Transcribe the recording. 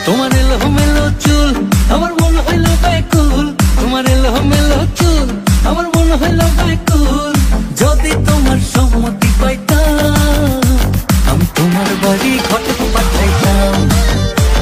তোমার এলোমেলো চুল আমার মন হইল ব্যাকুল, তোমার এলোমেলো চুল আমার মন হইল ব্যাকুল। যদি তোমার সম্মতি পাই